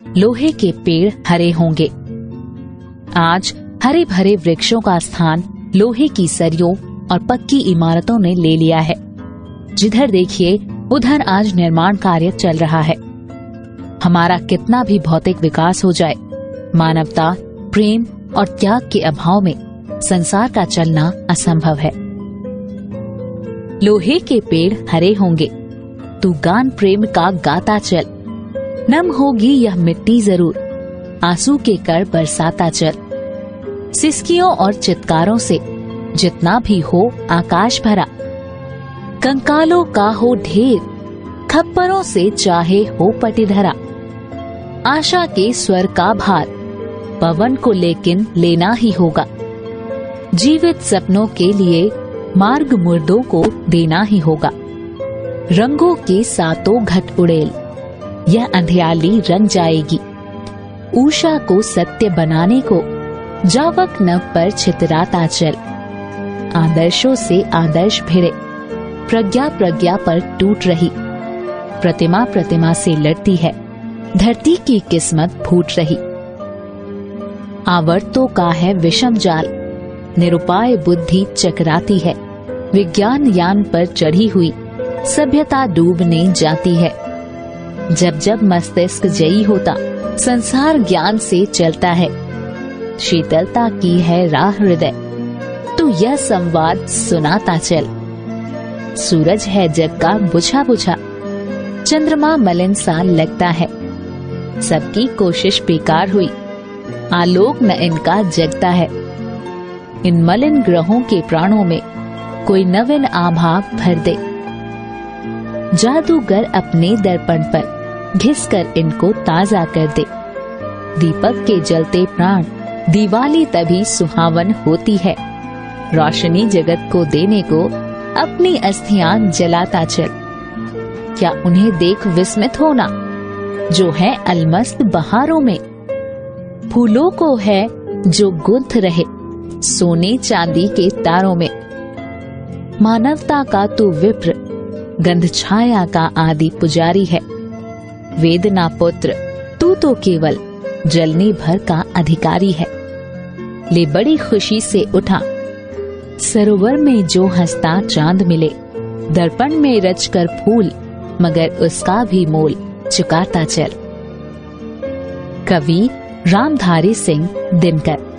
लोहे के पेड़ हरे होंगे। आज हरे भरे वृक्षों का स्थान लोहे की सरियों और पक्की इमारतों ने ले लिया है। जिधर देखिए उधर आज निर्माण कार्य चल रहा है। हमारा कितना भी भौतिक विकास हो जाए, मानवता, प्रेम और त्याग के अभाव में संसार का चलना असंभव है। लोहे के पेड़ हरे होंगे, तू गान प्रेम का गाता चल। नम होगी यह मिट्टी जरूर, आंसू के कर बरसाता चल। सिसकियों और चित्कारों से जितना भी हो आकाश भरा, कंकालों का हो ढेर, खप्परों से चाहे हो पटिधरा। आशा के स्वर का भार, पवन को लेकिन लेना ही होगा। जीवित सपनों के लिए मार्ग मुर्दों को देना ही होगा। रंगों के सातों घट उड़ेल, यह अंधियाली रंग जाएगी। उषा को सत्य बनाने को जावक नव पर छितराता चल। आदर्शों से आदर्श भिड़े, प्रज्ञा प्रज्ञा पर टूट रही। प्रतिमा प्रतिमा से लड़ती है, धरती की किस्मत फूट रही। आवर्तों का है विषम जाल, निरुपाय बुद्धि चकराती है। विज्ञान यान पर चढ़ी हुई सभ्यता डूबने जाती है। जब जब मस्तिष्क जयी होता, संसार ज्ञान से चलता है। शीतलता की है राह हृदय, तू यह संवाद सुनाता चल। सूरज है जग का बुझा बुझा, चंद्रमा मलिन सा लगता है। सबकी कोशिश बेकार हुई, आलोक न इनका जगता है। इन मलिन ग्रहों के प्राणों में कोई नवीन आभा भर दे। जादूगर अपने दर्पण पर घिसकर इनको ताजा कर दे। दीपक के जलते प्राण दिवाली तभी सुहावन होती है। रोशनी जगत को देने को अपनी अस्थियां जलाता चल। क्या उन्हें देख विस्मित होना, जो है अलमस्त बहारों में। फूलों को है जो गुंथ रहे, सोने चांदी के तारों में। मानवता का तू विप्र, गंध छाया का आदि पुजारी है। वेदना पुत्र, तू तो केवल जलने भर का अधिकारी है। ले बड़ी खुशी से उठा, सरोवर में जो हंसता चांद मिले। दर्पण में रचकर फूल, मगर उसका भी मोल चुकाता चल। कवि रामधारी सिंह दिनकर।